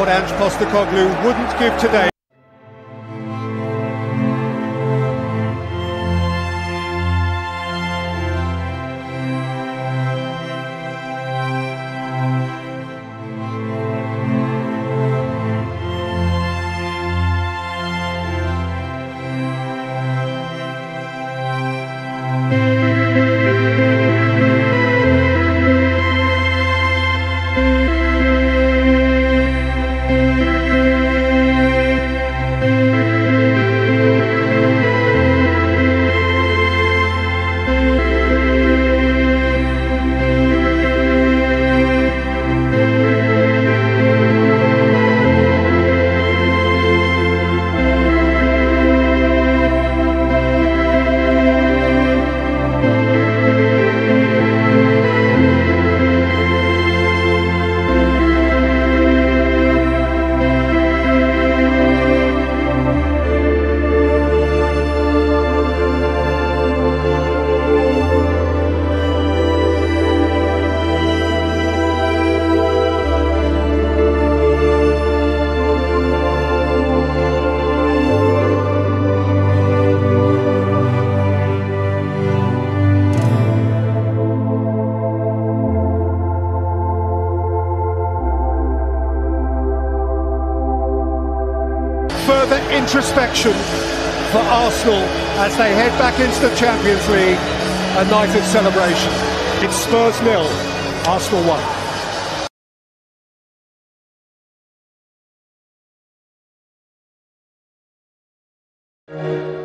what Ange Postecoglou wouldn't give today. Further introspection for Arsenal as they head back into the Champions League, a night of celebration. It's Spurs 0, Arsenal 1.